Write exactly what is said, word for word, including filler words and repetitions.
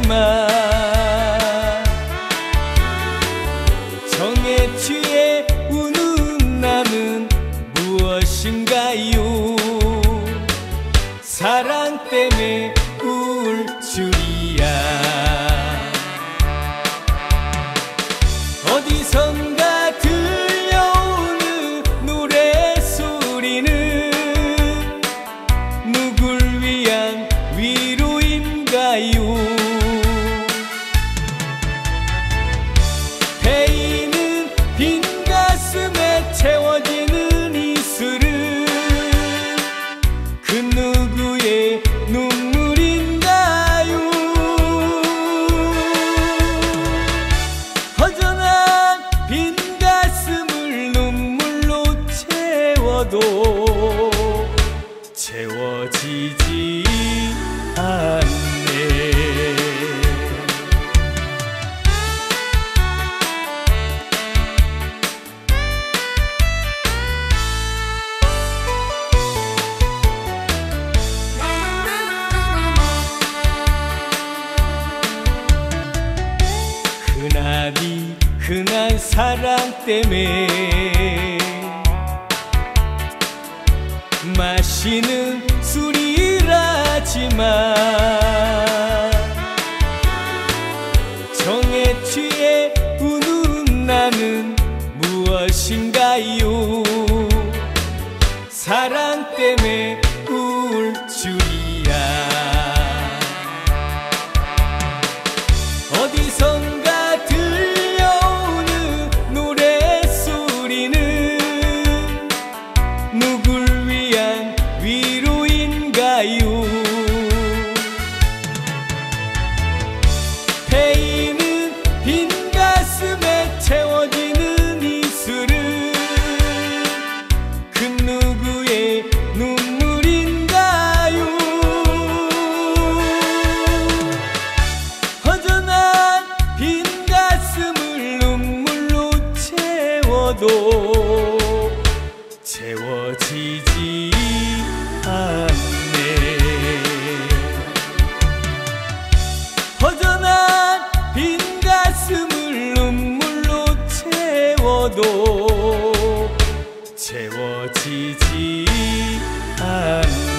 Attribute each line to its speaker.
Speaker 1: 하지만 정에 취해 우는 나는 무엇인가요? 사랑 때문에 울 줄이야. 어디선가 들려오는 노래소리는 누굴 위한 위로인가요? 베이는 빈 가슴에 채워지는 이슬은 그 누구의 눈물인가요? 허전한 빈 가슴을 눈물로 채워도 채워지지 않네. 흔하디 흔한 사랑 때문에 마시는 술이라지만 정에 취해 우는 나는 무엇인가요? 사랑 때문에 울 줄이야. 어디선가 들려오는 노래소리는 누굴 위한 위로인가요? 베이는 빈 가슴에 채워지는 이슬은 그 누구의 눈물인가요? 허전한 빈 가슴을 눈물로 채워도 채워지지 않네. 허전한 빈 가슴을 눈물로 채워도 채워지지 않네.